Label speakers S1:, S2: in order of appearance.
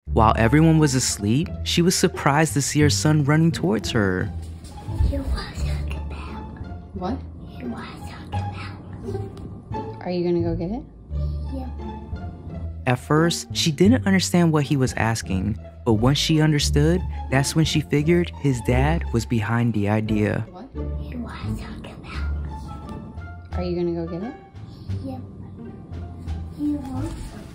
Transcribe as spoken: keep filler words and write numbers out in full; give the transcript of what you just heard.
S1: While everyone was asleep, she was surprised to see her son running towards her.
S2: He was talking about.
S3: What?
S2: He was talking about.
S3: Are you gonna go get it?
S2: Yeah.
S1: At first, she didn't understand what he was asking, but once she understood, that's when she figured his dad was behind the idea.
S3: What?
S2: He was talking about.
S3: Are you gonna go get it?
S2: Yeah. He was talking